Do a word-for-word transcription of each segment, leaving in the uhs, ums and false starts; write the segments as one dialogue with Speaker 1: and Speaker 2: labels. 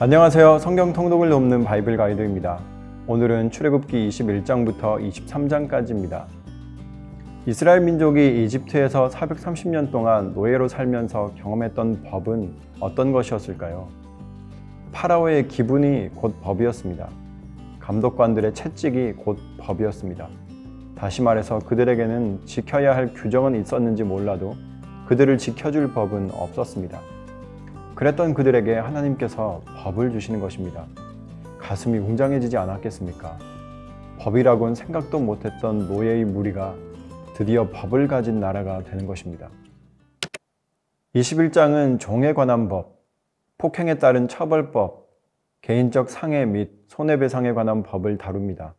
Speaker 1: 안녕하세요. 성경 통독을 돕는 바이블 가이드입니다. 오늘은 출애굽기 이십일 장부터 이십삼 장까지입니다. 이스라엘 민족이 이집트에서 사백삼십 년 동안 노예로 살면서 경험했던 법은 어떤 것이었을까요? 파라오의 기분이 곧 법이었습니다. 감독관들의 채찍이 곧 법이었습니다. 다시 말해서 그들에게는 지켜야 할 규정은 있었는지 몰라도 그들을 지켜줄 법은 없었습니다. 그랬던 그들에게 하나님께서 법을 주시는 것입니다. 가슴이 웅장해지지 않았겠습니까? 법이라고는 생각도 못했던 노예의 무리가 드디어 법을 가진 나라가 되는 것입니다. 이십일 장은 종에 관한 법, 폭행에 따른 처벌법, 개인적 상해 및 손해배상에 관한 법을 다룹니다.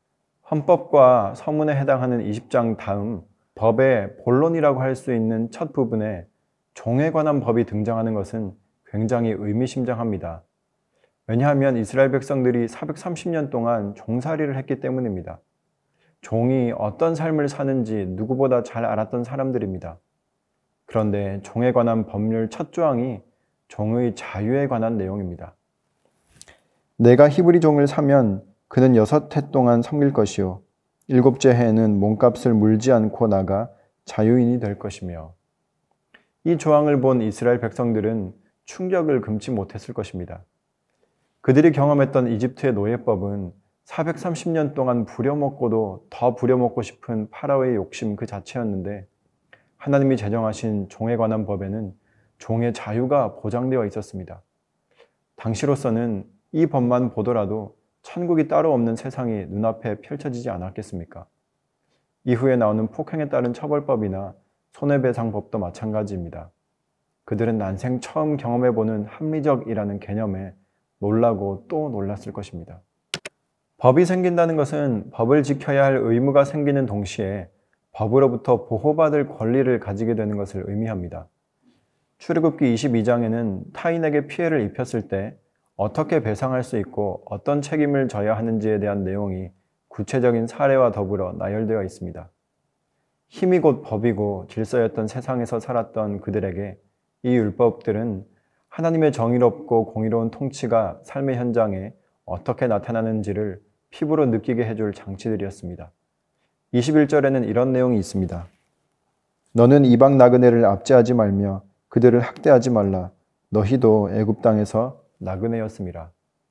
Speaker 1: 헌법과 서문에 해당하는 이십 장 다음 법의 본론이라고 할 수 있는 첫 부분에 종에 관한 법이 등장하는 것은 굉장히 의미심장합니다. 왜냐하면 이스라엘 백성들이 사백삼십 년 동안 종살이를 했기 때문입니다. 종이 어떤 삶을 사는지 누구보다 잘 알았던 사람들입니다. 그런데 종에 관한 법률 첫 조항이 종의 자유에 관한 내용입니다. 내가 히브리 종을 사면 그는 여섯 해 동안 섬길 것이요 일곱째 해에는 몸값을 물지 않고 나가 자유인이 될 것이며, 이 조항을 본 이스라엘 백성들은 충격을 금치 못했을 것입니다. 그들이 경험했던 이집트의 노예법은 사백삼십 년 동안 부려먹고도 더 부려먹고 싶은 파라오의 욕심 그 자체였는데, 하나님이 제정하신 종에 관한 법에는 종의 자유가 보장되어 있었습니다. 당시로서는 이 법만 보더라도 천국이 따로 없는 세상이 눈앞에 펼쳐지지 않았겠습니까? 이후에 나오는 폭행에 따른 처벌법이나 손해배상법도 마찬가지입니다. 그들은 난생 처음 경험해보는 합리적이라는 개념에 놀라고 또 놀랐을 것입니다. 법이 생긴다는 것은 법을 지켜야 할 의무가 생기는 동시에 법으로부터 보호받을 권리를 가지게 되는 것을 의미합니다. 출애굽기 이십이 장에는 타인에게 피해를 입혔을 때 어떻게 배상할 수 있고 어떤 책임을 져야 하는지에 대한 내용이 구체적인 사례와 더불어 나열되어 있습니다. 힘이 곧 법이고 질서였던 세상에서 살았던 그들에게 이 율법들은 하나님의 정의롭고 공의로운 통치가 삶의 현장에 어떻게 나타나는지를 피부로 느끼게 해줄 장치들이었습니다. 이십일 절에는 이런 내용이 있습니다. 너는 이방 나그네를 압제하지 말며 그들을 학대하지 말라. 너희도 애굽 땅에서 나그네였음이라.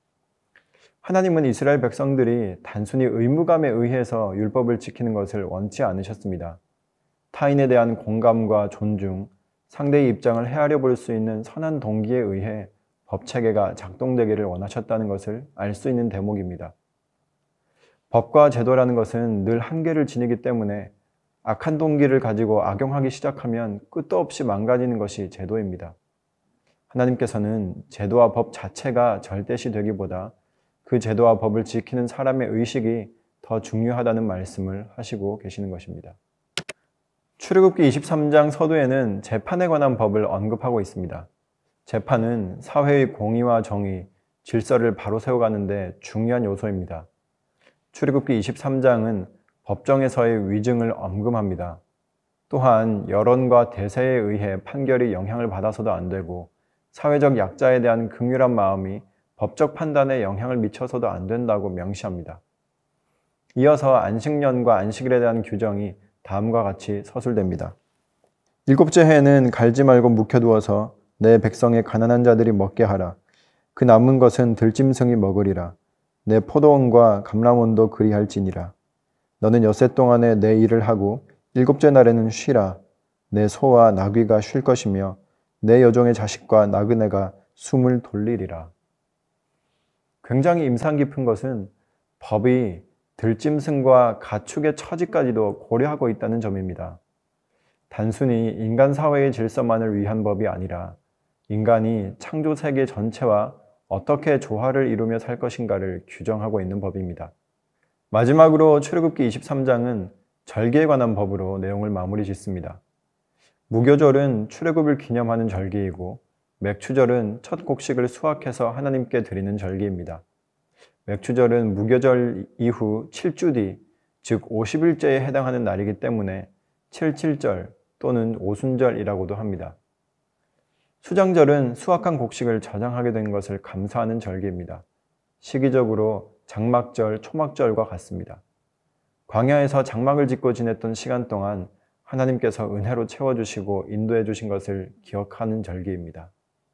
Speaker 1: 하나님은 이스라엘 백성들이 단순히 의무감에 의해서 율법을 지키는 것을 원치 않으셨습니다. 타인에 대한 공감과 존중, 상대의 입장을 헤아려 볼 수 있는 선한 동기에 의해 법체계가 작동되기를 원하셨다는 것을 알 수 있는 대목입니다. 법과 제도라는 것은 늘 한계를 지니기 때문에 악한 동기를 가지고 악용하기 시작하면 끝도 없이 망가지는 것이 제도입니다. 하나님께서는 제도와 법 자체가 절대시 되기보다 그 제도와 법을 지키는 사람의 의식이 더 중요하다는 말씀을 하시고 계시는 것입니다. 출애굽기 이십삼 장 서두에는 재판에 관한 법을 언급하고 있습니다. 재판은 사회의 공의와 정의, 질서를 바로 세워가는 데 중요한 요소입니다. 출애굽기 이십삼 장은 법정에서의 위증을 엄금합니다. 또한 여론과 대세에 의해 판결이 영향을 받아서도 안 되고 사회적 약자에 대한 긍휼한 마음이 법적 판단에 영향을 미쳐서도 안 된다고 명시합니다. 이어서 안식년과 안식일에 대한 규정이 다음과 같이 서술됩니다. 일곱째 해에는 갈지 말고 묵혀두어서 내 백성의 가난한 자들이 먹게 하라. 그 남은 것은 들짐승이 먹으리라. 내 포도원과 감람원도 그리할지니라. 너는 엿새 동안에 내 일을 하고 일곱째 날에는 쉬라. 내 소와 나귀가 쉴 것이며 내 여종의 자식과 나그네가 숨을 돌리리라. 굉장히 임상 깊은 것은 법이 들짐승과 가축의 처지까지도 고려하고 있다는 점입니다. 단순히 인간 사회의 질서만을 위한 법이 아니라 인간이 창조 세계 전체와 어떻게 조화를 이루며 살 것인가를 규정하고 있는 법입니다. 마지막으로 출애굽기 이십삼 장은 절기에 관한 법으로 내용을 마무리 짓습니다. 무교절은 출애굽을 기념하는 절기이고 맥추절은 첫 곡식을 수확해서 하나님께 드리는 절기입니다. 맥추절은 무교절 이후 칠 주 뒤, 즉 오십 일째에 해당하는 날이기 때문에 칠칠절 또는 오순절이라고도 합니다. 수장절은 수확한 곡식을 저장하게 된 것을 감사하는 절기입니다. 시기적으로 장막절, 초막절과 같습니다. 광야에서 장막을 짓고 지냈던 시간 동안 하나님께서 은혜로 채워주시고 인도해 주신 것을 기억하는 절기입니다.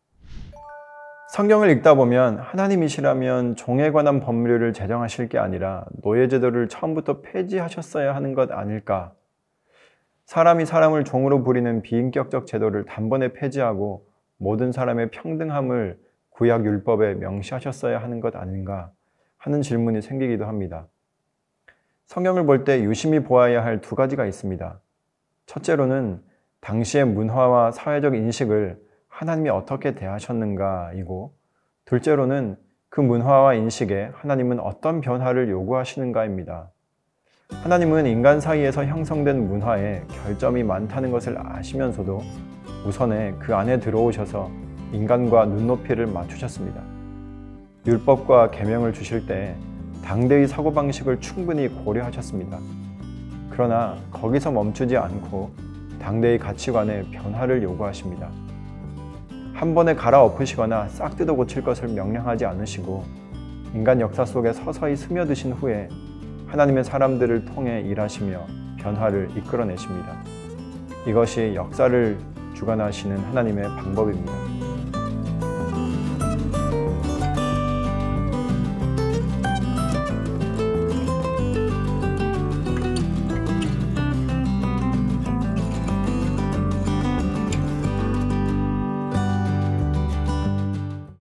Speaker 1: 성경을 읽다 보면 하나님이시라면 종에 관한 법률을 제정하실 게 아니라 노예제도를 처음부터 폐지하셨어야 하는 것 아닐까? 사람이 사람을 종으로 부리는 비인격적 제도를 단번에 폐지하고 모든 사람의 평등함을 구약 율법에 명시하셨어야 하는 것 아닌가 하는 질문이 생기기도 합니다. 성경을 볼 때 유심히 보아야 할 두 가지가 있습니다. 첫째로는 당시의 문화와 사회적 인식을 하나님이 어떻게 대하셨는가이고, 둘째로는 그 문화와 인식에 하나님은 어떤 변화를 요구하시는가입니다. 하나님은 인간 사이에서 형성된 문화에 결점이 많다는 것을 아시면서도 우선에 그 안에 들어오셔서 인간과 눈높이를 맞추셨습니다. 율법과 계명을 주실 때 당대의 사고방식을 충분히 고려하셨습니다. 그러나 거기서 멈추지 않고 당대의 가치관에 변화를 요구하십니다. 한 번에 갈아엎으시거나 싹 뜯어 고칠 것을 명령하지 않으시고 인간 역사 속에 서서히 스며드신 후에 하나님의 사람들을 통해 일하시며 변화를 이끌어내십니다. 이것이 역사를 주관하시는 하나님의 방법입니다.